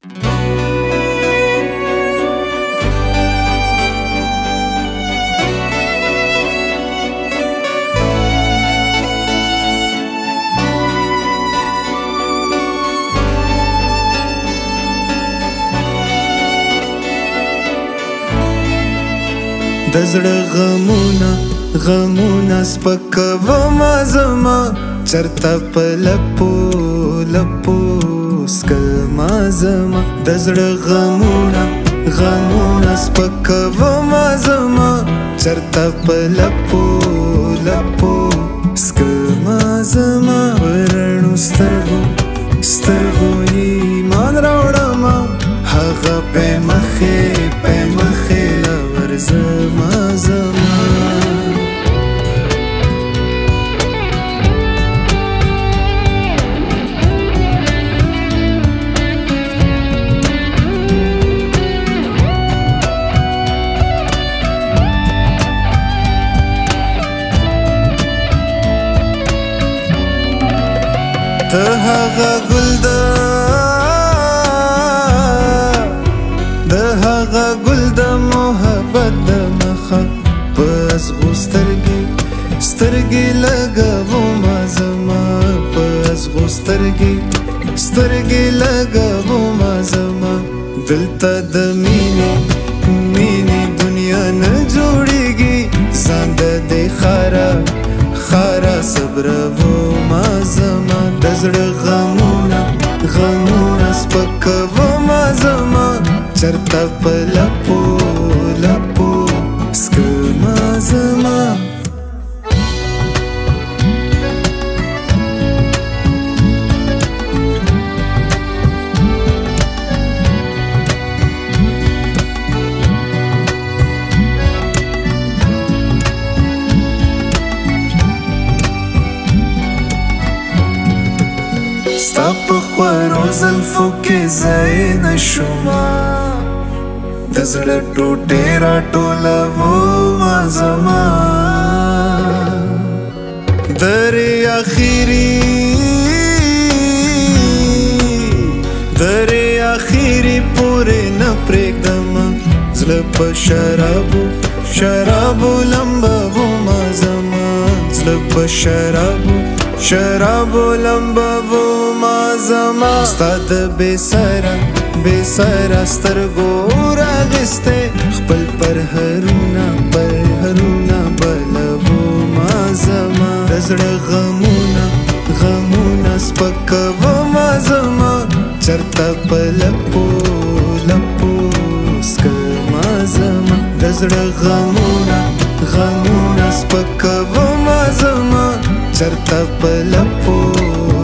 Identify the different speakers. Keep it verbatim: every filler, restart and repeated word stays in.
Speaker 1: دزړه غمونه غمونه سپکوما زما چرته په لپو لپو سکلما زما دزړه غمونه غمونه سپکوما زما چرته په لپو لپو سکلما زما ورڼو سترګو سترګو ایمان راوړما هغه په مخې په مخې زما زما ته هغه ګل د هغه ګل د محبت د مخه پس غو سترګې سترګې لګوما زما پس غو سترګې سترګې لګوما زما دلته د مینې مینې دنیا نه جوړیږي ځان د دې خارا خارا صبروما زما د زړه غمونه غمونه سپکوما زما چرته په لپو لپو سکلما زما ستا په خورو زلفو کې ځای نشوما د زړه ټوټې راټولوما زما درې اخري درې اخري پورې نه پرېږدم زړه په شرابو شرابو لمبوما زما زړه په شرابو شرابو لمبوما زما ستا د بې سره بې سره سترګو راغستی خپل پرهرونه پرهرونه بلوما زما د زړه غمونه غمونه سپکوما زما چرته په لپو لپو سکلما زما د زړه غمونه غمونه سپکوما زما چرته په لپو